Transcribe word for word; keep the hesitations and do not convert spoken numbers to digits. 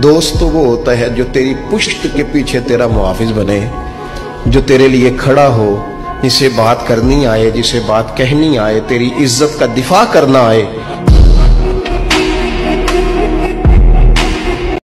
दोस्त तो वो होता है जो तेरी पुश्त के पीछे तेरा मुहाफिज बने, जो तेरे लिए खड़ा हो, जिसे बात करनी आए, जिसे बात कहनी आए, तेरी इज्जत का दिफा करना आए।